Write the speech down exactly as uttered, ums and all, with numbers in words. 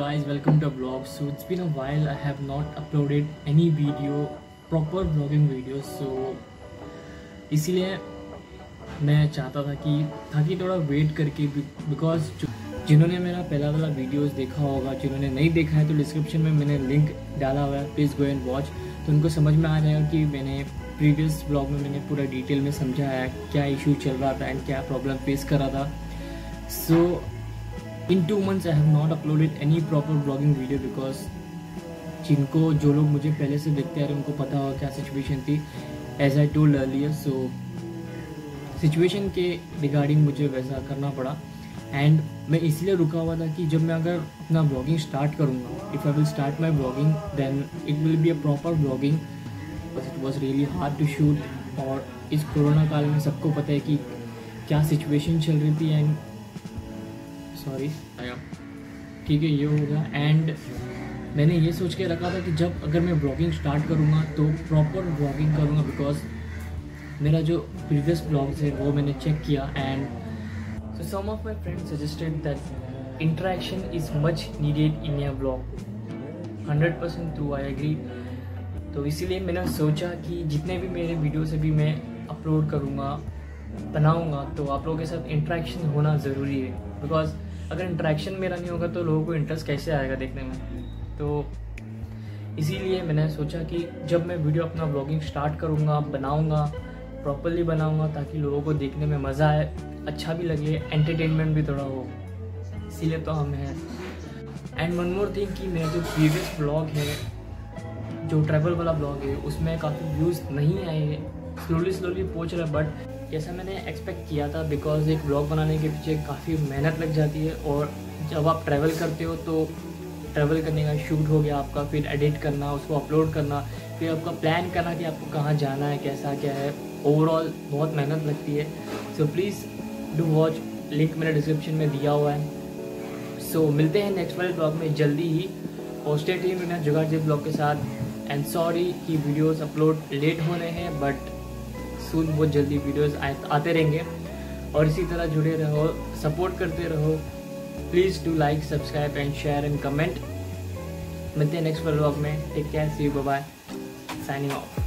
guys, welcome to a vlog. So it's been a while I have not uploaded any video, proper vlogging video. So इसीलिए मैं चाहता था कि ताकि थोड़ा वेट करके बिकॉज जिन्होंने मेरा पहला वाला वीडियोस देखा होगा, जिन्होंने नहीं देखा है तो डिस्क्रिप्शन में मैंने लिंक डाला हुआ है, प्लीज़ गो एंड वॉच। तो उनको समझ में आ जाएगा कि मैंने प्रीवियस ब्लॉग में मैंने पूरा डिटेल में समझाया है क्या इशू चल रहा था एंड क्या प्रॉब्लम फेस कर रहा था। So in two months I have not uploaded any proper blogging video because जिनको जो लोग मुझे पहले से देखते आ रहे उनको पता होगा क्या सिचुएशन थी, as I told earlier. So situation के रिगार्डिंग मुझे वैसा करना पड़ा एंड मैं इसलिए रुका हुआ था कि जब मैं अगर अपना ब्लॉगिंग स्टार्ट करूँगा, if I will start my blogging then it will be a proper blogging, but it was really hard to shoot. और इस कोरोना काल में सबको पता है कि क्या सिचुएशन चल रही थी एंड सॉरी ठीक है ये होगा। एंड मैंने ये सोच के रखा था कि जब अगर मैं ब्लॉगिंग स्टार्ट करूँगा तो प्रॉपर ब्लॉगिंग करूँगा बिकॉज मेरा जो प्रीवियस ब्लॉग्स है वो मैंने चेक किया and so some of my friends suggested that interaction is much needed in your blog. Hundred percent true, I agree. तो इसीलिए मैंने सोचा कि जितने भी मेरे वीडियोस अभी मैं अपलोड करूँगा, बनाऊँगा, तो आप लोगों के साथ इंटरेक्शन होना ज़रूरी है बिकॉज अगर इंटरेक्शन मेरा नहीं होगा तो लोगों को इंटरेस्ट कैसे आएगा देखने में। तो इसीलिए मैंने सोचा कि जब मैं वीडियो अपना ब्लॉगिंग स्टार्ट करूँगा, बनाऊँगा, प्रॉपरली बनाऊँगा ताकि लोगों को देखने में मज़ा आए, अच्छा भी लगे, एंटरटेनमेंट भी थोड़ा हो, इसीलिए तो हम हैं। एंड वन मोर थिंग कि मेरा जो प्रीवियस ब्लॉग है, जो ट्रैवल वाला ब्लॉग है, उसमें काफ़ी व्यूज़ नहीं आए हैं, स्लोली स्लोली पहुँच रहा है, बट जैसा मैंने एक्सपेक्ट किया था बिकॉज एक ब्लॉग बनाने के पीछे काफ़ी मेहनत लग जाती है और जब आप ट्रैवल करते हो तो ट्रैवल करने का शूट हो गया आपका, फिर एडिट करना, उसको अपलोड करना, फिर आपका प्लान करना कि आपको कहाँ जाना है, कैसा क्या है, ओवरऑल बहुत मेहनत लगती है। So please do watch, link मैंने डिस्क्रिप्शन में दिया हुआ है। सो so, मिलते हैं नेक्स्ट वाले ब्लॉग में जल्दी ही, और स्टे ट्यून्ड मेरा जुगाड़ ब्लॉग के साथ। एंड सॉरी कि वीडियोज़ अपलोड लेट हो रहे हैं, बट सून बहुत जल्दी वीडियोस आते रहेंगे। और इसी तरह जुड़े रहो, सपोर्ट करते रहो। Please do like, subscribe and share and comment. मिलते हैं नेक्स्ट व्लॉग में। Take care, see you, bye bye, signing of.